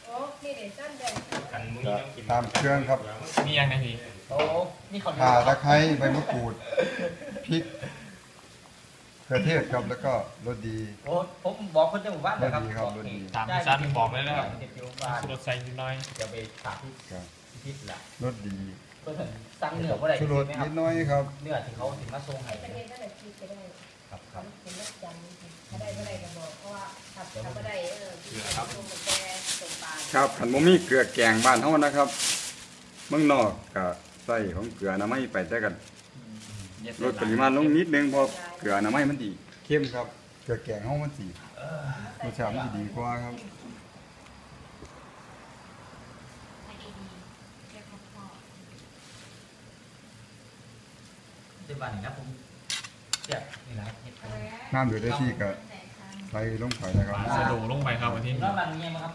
ตามเครื่องครับมียังไงพี่โอ้นี่เขาข่าตะไคร้ใบมะกรูดพริกกระเทียมครับแล้วก็รสดีโอ้ผมบอกคนจังหวัดนะครับตามที่สั้นบอกเลยนะครับรสใส่นิดหน่อยจะไปถามที่แหละรสดีเพื่อนสั่งเนื้อว่าอะไรชูรสนิดน้อยครับเนื้อที่เขาถึงมาส่งให้ครับครับเป็นรสจันทร์ถ้าได้ก็ได้ก็บอกเพราะว่าถ้าไม่ได้ครับครับขันโมมี่เกลือแกงบ้านเท่านะครับเมืองนอกกับใส่ของเกลือน้ำไม่ไปแต่กันลดปริมาณลงนิดนึงเพราะเกลือน้ำไม่มันดีเข้มครับเกลือแกงห้องมันสีรสชาติมันดีกว่าครับที่บ้านนี่นะผมเจ็บนี่นะน้ำเดือดได้ที่กับใส่ลงไปนะครับสะดวกลงไปครับวันที่แล้วมันเงี้ยมั้งครับ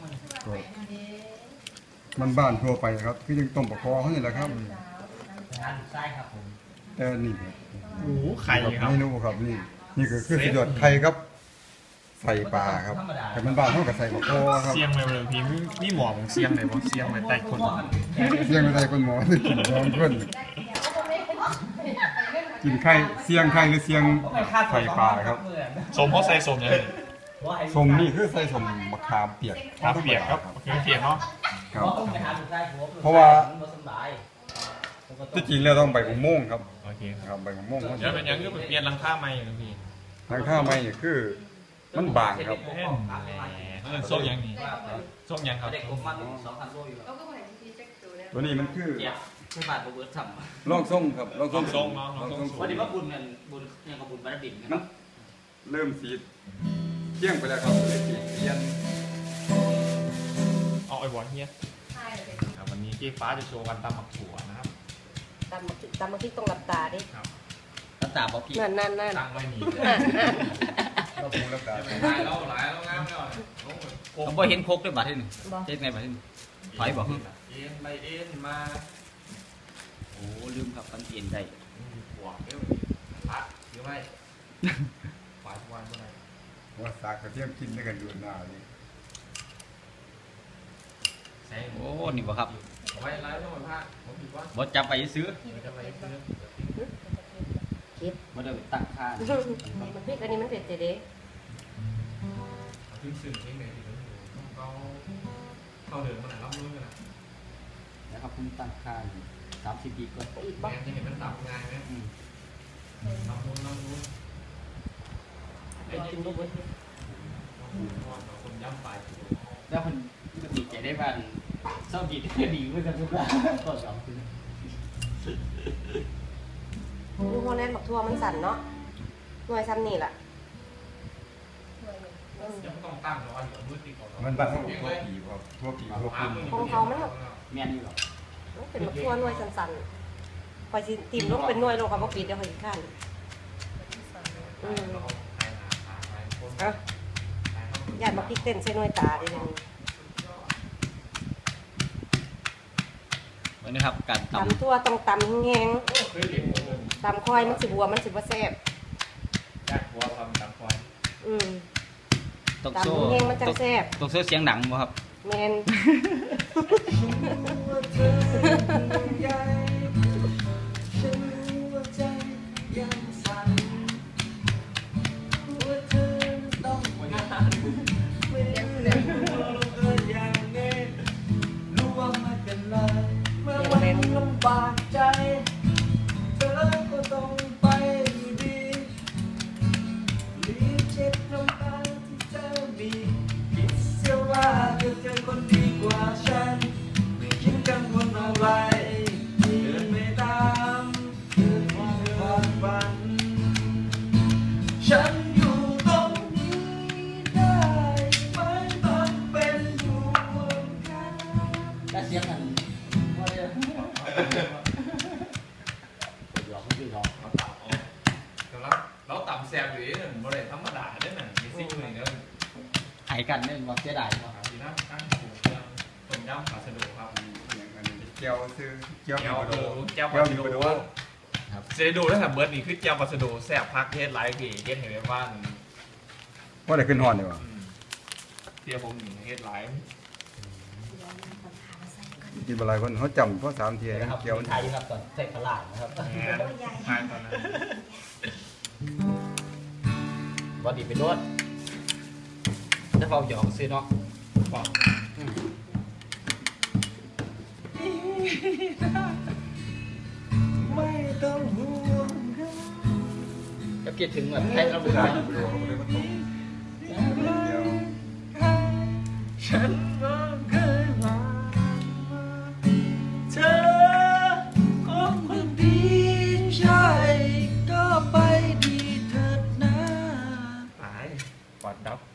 มันบ้านทั่วไปครับคือยังต้มปลาคอเขานี่แหละครับใช่ครับผมแต่นี่โอ้ไข่ครับเมนูครับนี่คือสุดยอดไข่ครับใส่ปลาครับแต่มันบ้านเท่ากับใส่ปลาคอครับเสียงไปเลยพี่นี่หมอของเสียงไหนบ้างเสียงไปใต้คนเสียงไปใต้คนหมอที่กินร้องเพื่อนกินไข่เสียงไข่หรือเสียงใส่ปลาครับสมเขาใส่สมยังไงสมนี่คือใส่สมมะขามเปียกเปียกครับคือเปียกเนาะเพราะว่าที่จริงแล้วต้องใบมะม่วงครับโอเคครับใบมะม่วงเดี๋ยวเป็นยังคือเปลี่ยนหลังคาใหม่อย่างพี่หลังคาใหม่คือมันบางครับส้มยังนี่ส้มยังครับตัวนี้มันคือไม่บาดบุญทำลองส้มครับลองส้มวันนี้ว่าบุญกันบุญยังกับบุญบารดินมันเริ่มสีเที่ยงไปแล้วครับเลยสีเทียนเอาไอ้บอลเฮียวันนี้เจ๊ฟ้าจะโชว์กันตำหมักถั่วนะครับตำมาที่ตรงหลับตาดิรับตาบอกพี่นั่นตั้งไว้นี่เราพูดรับตาเราหลายเรางามแล้วผมบ่เห็นโคกด้วยบาทที่หนึ่งเจ๊ไงบาทที่หนึ่งถอยบอกเอ็นไปเอ็นมาโอ้ลืมครับกันเอ็นได้หัวเอ้ยพัดหรือไม่ฝ่ายทุกวันเมื่อไหร่ว่าสากกระเทียมกินด้วยกันดูหน้าดิโอ้นี่บ่ครับไว้ไล่ต้องมาพาผมผิดว่าบ่จับไปซื้อคิดบ่ได้ตั้งค่ามันพริกอันนี้มันเผ็ดเจ๊ถึงสื่อที่ไหนที่เขาเดินมาไหนรับรู้กันนะนะครับผมตั้งค่า30 ปีก่อนอีกบ้างจะเห็นมันตับง่ายไหมรับรู้ไอ้กินลูกเว้ยคนย่ำไปแล้วคนดีใจได้บ้านเศร้าดีดีเมื่อกันทุกอย่างก็สองคือลูกพ่อแน่นบักทั่วมันสั่นเนาะหน่วยซ้ำนี่แหละยังต้องตั้งรออยู่มืดตีก่อนมันบ้านเขาบอกทั่วปีครับทั่วปีทั่วคุณของเขามันแม่นอยู่หรอมันเป็นบักทั่วหน่วยสั่นๆคอยตีมลงเป็นหน่วยลงกับบักปีเดี๋ยวคอยข้านญาติมาพริกเต้นใส่หน่วยตาดิเลยนี่ครับการตำทั่วต้องตำแห้งตำคอยมันสิบัวมันสิบ่แซ่บยากบัวทำตำคอยตำแห้งมันจังแซ่บตกโซ่เสียงหนังบ่ครับแมนลำบากใจเธอก็ต้องไปอยู่ดีรีบเช็ดน้ำตาที่เธอมีคิดเสียว่าเธอเจอคนดีกว่าฉันไม่คิดกังวลอะไรเดินไม่ตามเดินความฝันฉันอยู่ตรงนี้ได้ไม่ต้องเป็นห่วงกันได้เสียงกันเราต่ำแซมอยู่นี่มันบริเวณธรรมดาได้หนังมีซิ่งเลยเนอะหายกันเนี่ยว่าเสียดายครับทีนั้นตั้งถูกต้มยำปลาสะโดครับอย่างอันนี้เจียวซื้อเจียวปลาสะโดครับเจดูได้ครับเบิร์ดนี่คือเจียวปลาสะโดแซ่บพักเทศไลฟ์กี่เทศเห็นไหมว่าว่าได้ขึ้นหอนดีกว่าเจียวผมหนึ่งเทศไลฟ์กินอะไรคนเขาจำเพราะ3 เทียนะครับเกี่ยวไทยครับตอนใส่ตลาดนะครับทายตอนนั้นว่าดีไปโดดถ้าเขาหยอกซื้อเนาะบอกไม่ต้องห่วงก็คิดถึงแบบให้เราเบื่อฉันก็เคยผ่านมาเธอคนคนดีใช่ก็ไปดีเถิดนะตายปอดดับ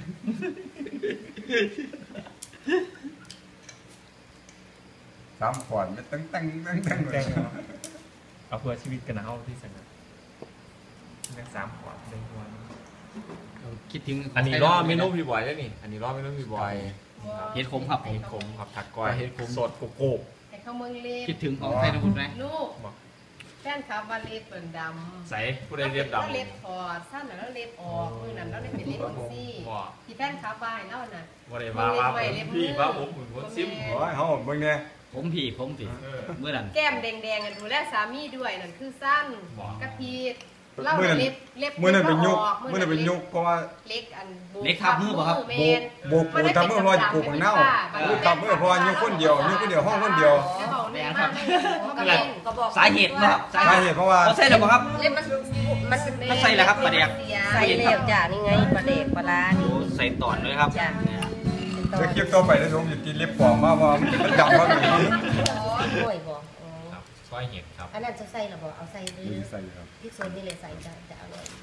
3 ขวดไม่ตั้งเลยเอาเพื่อชีวิตกันเอาที่สนะเรื่อง3 ขวดเรื่องวันคิดถึงอันนี้รอเมนูพี่บอยได้นี่อันนี้รอเมนูพี่บอยเฮ็ดขมครับเห็ดขมครับผักก้อยเห็ดขมสดโกโก้ให้เขาเมืองเล็บคิดถึงของไทยนะคุณไหมลูกแฟนคลับว่าเล็บเปิ่นดำใส่ผู้ใดเรียบดำแล้วเล็บถอดสั้นแล้วเล็บออกมือนั้นแล้วเล็บเป็นเล็บออกซี่บ่ที่แฟนคลับว่าให้เล่าน่ะบ่ได้ว่าพี่ว่าผมเหมือนคนซิมโอ้ยเฮาเบิ่งแน่ผมผีเมื่อนั้นแก้มแดงๆกันดูแลสามีด้วยนั่นคือสั้นบ่กระพีดเล่าน่ะเล็บมื้อนั้นเป็นยุกออกมื้อนั้นเป็นยุกเพราะว่าเล็กอันโบเล็กทับมือป่ะครับแมนโบกปูทำเมื่อว่าปลูกของเน่าปลูกทำเมื่อพอยุกคนเดียวห้องคนเดียวจะบอกแม่มากไม่ก็แล้เล่วนก็บอกสาเหตุนะครับสาเหตุเพราะว่าเขาใช่หรือเปล่าครับเล่นมันมันใส่แล้วครับปลาแดกใส่แล้วจ้ะนี่ไงปลาเด็กปลาร้านี่ใส่ตอนเลยครับจ้ะเดี๋ยวคลิปต่อไปแล้วผมจะกินเล็บปลอมมาว่ามันดำมากเลยโอ้ยบ่อ๋อครับก้อยเห็ดครับอันนั้นจะใส่หรอบ่เอาใส่หรือใส่ครับพริกโซนนี่เลยใส่จะอร่อย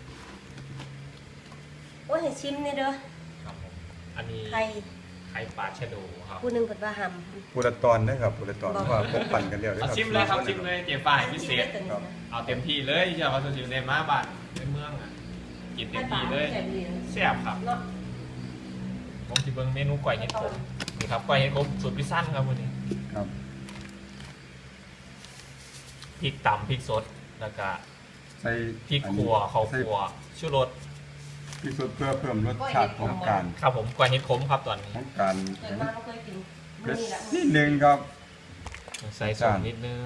โอ้ยให้ชิมนี่เด้อครับผมอันนี้ไข่ไข่ปลาชะโดครับผู้หนึงเพิ่นว่าหำปูระตอนนะครับปูระตอนเพราะว่าผมปั่นกันเดียวเอาชิมเลยครับชิมเลยเจ๊ฝ่ายพิเศษครับเอาเต็มที่เลยอย่ามาชิมในมาบ้านในเมืองอ่ะกินเต็มที่เลยแซ่บครับเนาะผมสิเบิ่งเมนูก้อยเห็ดขมนี่ครับก้อยเห็ดขมสูตรพิซซ่าครับวันนี้ครับพริกต่ำพริกสดแล้วก็ใส่พริกขั่วข้าวขั่วชูรสพริกสดเพื่อเพิ่มรสชาติของการครับผมก้อยเห็ดขมครับตอนนี้ของการเกิดมาบ่เคยกินเผ็ดนี่แหละนิดนึงครับใส่ส่วนนิดนึง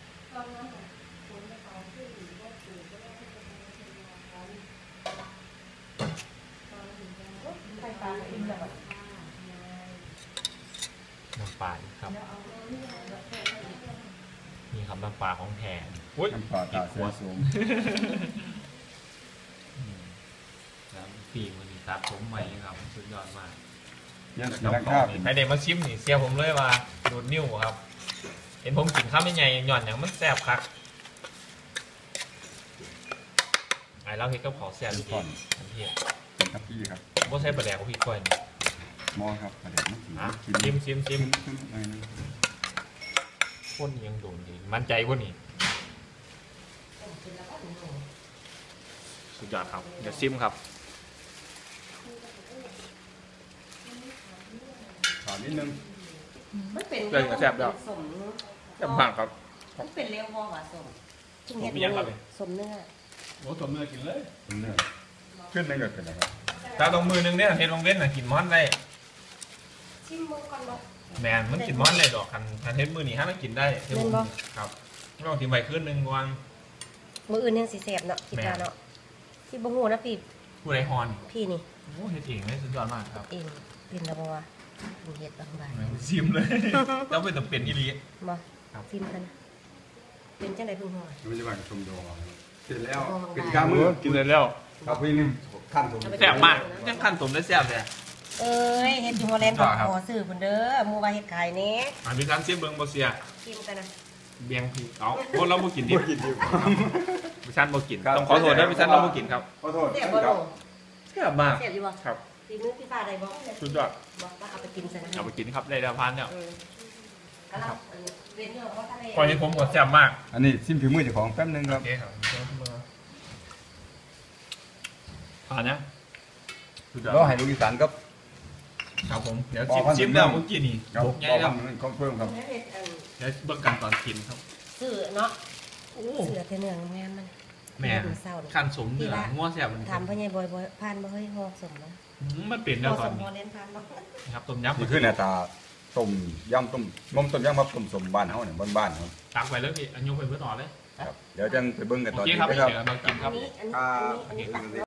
ไข่ปลาอิ่มแล้วบ่น้ำปลาอีกครับนี่ครับน้ำปลาของแท้อุ้ยน้ำปลาตาเสือสูงน้ำปีมันนี่ครับผมใหม่ครับสุดยอดมากยังสีราคาเป็นใครเด็กมาชิมนี่เสียผมเลยว่าดูดนิ้วครับ เห็นผมกินข้าวไม่ใหญ่หย่อนอย่างมันแซ่บครับไอ้เล่าเฮ็ดกับเขาแซ่บจริงทันทีเป็นทัพพี่ครับว่าใช้ปลาแดกของพี่ก้อยนี่หมอครับประเด็นมันสีนะกินชิมพ่นยังโดนดีมั่นใจว่านี่สุดยอดครับเดี๋ยวซิมครับขอนิดนึงมันเป็นเรื่องกระแซ่บแล้วสมแซ่บมากครับมันเป็นเร็วบ่ว่าสมสมมีหยังครับเนี่ยสมเนื้อโอ้สมเนื้อกินเลยเนื้อขึ้นนึงก็เป็นนะครับตาตรงมือนึงเนี่ยเฮ็ดลงเว้นน่ะกินม้อนได้ชิมมือก่อนเนาะแมนมันกินม้อนเลยดอกคันเฮ็ดมือนี่ฮะมันกินได้เดี๋ยวผมแม่นบ่ครับลองทิ้งไว้คืนนึงวันมื้ออื่นยังสิแซ่บเนาะคิดว่าเนาะที่บ่ฮู้นะพี่ผู้ใดฮอนพี่นี่โอ้เฮ็ดเองเลยสุดยอดมากครับเองเป็นแล้วบ่ว่าเฮ็ดบางบางซิมเลยแล้วเป็นต้องเป็นอีหลีบ่ครับชิมกันนะเป็นจังได๋เพิ่งฮู้ไม่ใช่ว่าชมโดเสร็จแล้วอ๋อเป็นกามือกินเลยแล้วครับพี่นึงขั้นตรงแซ่บมากยังขั้นสมได้แซ่บเลยเอ้ยเฮ็ดอยู่ฮอลแลนด์บ่ขอซื้อเพิ่นเด้อหมู่ว่าเฮ็ดขายแหน่อ่ะพี่การซิมเบิ่งบ่เสียชิมกันนะเบียงพี่เอาเพราะเราบ่กินดิบ่กินดิบพี่ชันบ่กินครับต้องขอโทษนะพี่ชันเราบ่กินครับขอโทษแซ่บบ่ครัลูบกแซ่บมากแซ่บอยู่บ่ครับฝีมือพี่ฟ้าได้บ่สุดยอดบ่ว่าเอาไปกินซะนะเอาไปกินครับได้แล้วพันแล้วกำลังเรียนอยู่ว่าถ้าได้ก่อนนี้ผมก็แซ่บมากอันนี้ซิมฝีมือเจ้าของแป๊บนึงคโอรับเคครับผ่านนะสุดยอดเราให้ลูกอีสานครับครับผมเดี๋ยวบอกว่าชิมแล้วเมื่อกี้นี่ครับบกใหญ่บอกครับว่าเขาเพิ่มครับเดี๋ยวเบิ่งกันตอนกินครับซื้อเนาะเสือแต่เนื้องามมันแม่เศร้านี่ขั้นสมเนื้องัวแซ่บมันถามพ่อใหญ่บ่อยผ่านบ่เฮ้ยฮอสมนะมันเปลี่ยนฮแล้วอตอสนมนี้ฮอเล่นผ่านบ่นะครับต้มยำนี่คือหน้าตาต้มยำต้มต้มยำครับต้มสมบ้านเฮาเนี่ยบ้านๆครับตักไปเลยพี่อันยกไปเพื่อต่อเลยครับเดี๋ยวจังไปเบิ่งกันตอนโอเคนี้ครับนะครับเดี๋ยวเรากินครับอันนี้ตัก